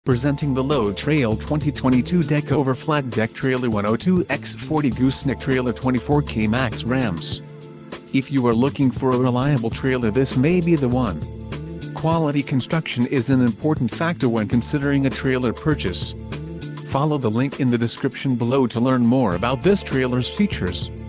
Presenting the Load Trail 2022 Deckover Flat Deck Trailer 102x40 Gooseneck Trailer 24K Max Rams. If you are looking for a reliable trailer, this may be the one. Quality construction is an important factor when considering a trailer purchase. Follow the link in the description below to learn more about this trailer's features.